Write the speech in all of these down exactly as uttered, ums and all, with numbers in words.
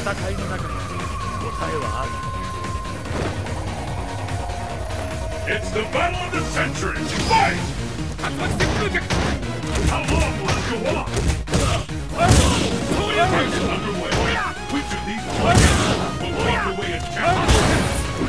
戦いの中に答えはある。 It's the battle of the century! Fight! How long will it go on? Fight is underway. Which of these players will walk away as champions?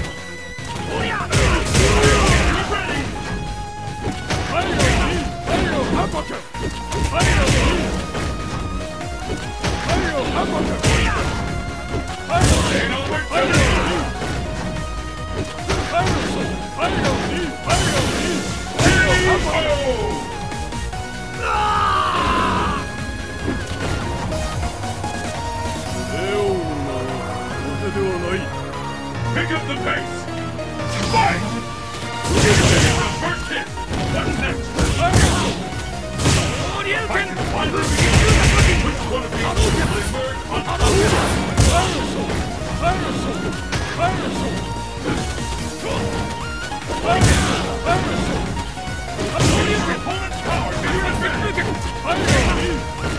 Pick up the pace! Fight! First hit! What's next? Fight is finally beginning! Which one of these will emerge on top? Your opponent's power is your advantage!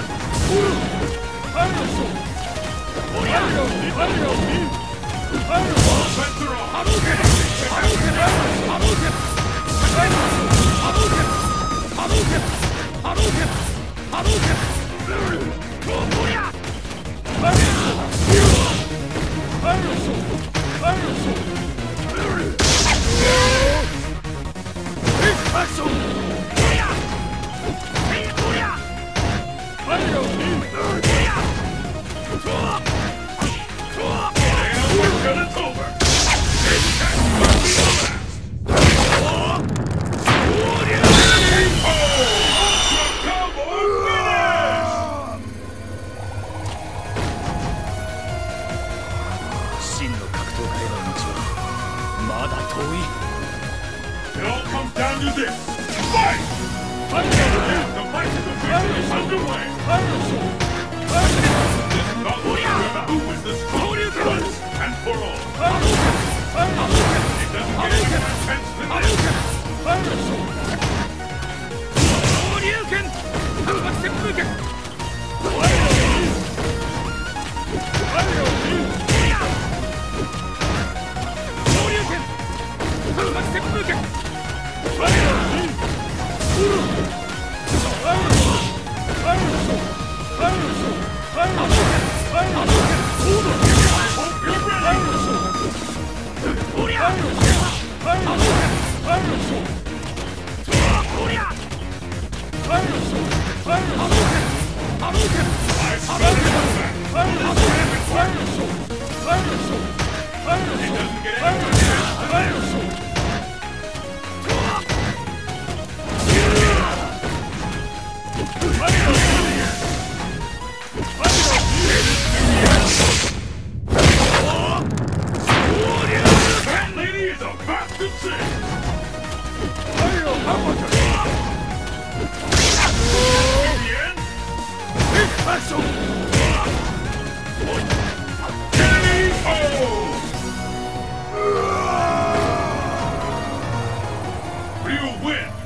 It all comes down to this. Fight! The fight of the future is underway. This bout will determine who is the strongest once and for all. It doesn't get any more intense than that lady is about to sing. Ryu wins!